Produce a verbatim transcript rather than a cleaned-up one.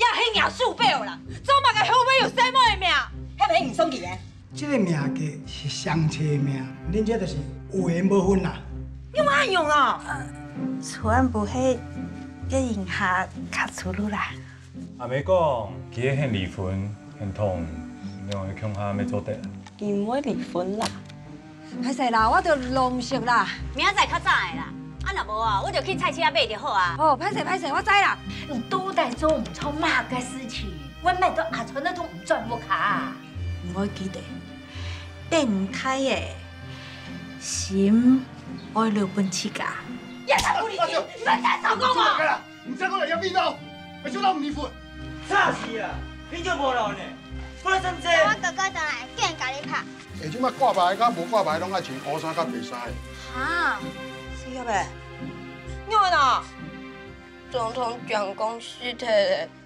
也迄命四百啦，总嘛个好尾有生某的命，迄袂用算计的。 这个命格是相车命，恁这就是有缘无分啦。 你哪用啊？ 厝安无迄个用下卡出路啦。 阿妹讲，其实现离婚、现痛，两个恐吓要做得。 因为离婚啦。 歹势啦，我着弄熟啦。 明仔载较早的啦，啊若无啊，我就去菜市仔买就好啊。 哦，歹势歹势，我知啦。 你都在做唔错嘛个事情，我买到阿春那种唔赚不卡。 我记得电台的心爱六本七家。 也才不理你，你在少讲啊！ 啦，唔知我来要味道，为什么唔离婚？ 啥事啊？你就无路呢？发生这？ 我哥哥倒来，叫人甲你拍。 下即摆挂牌甲无挂牌拢爱穿乌衫甲白衫的。 哈，是个呗？ 你问啊？ 总统讲公司的。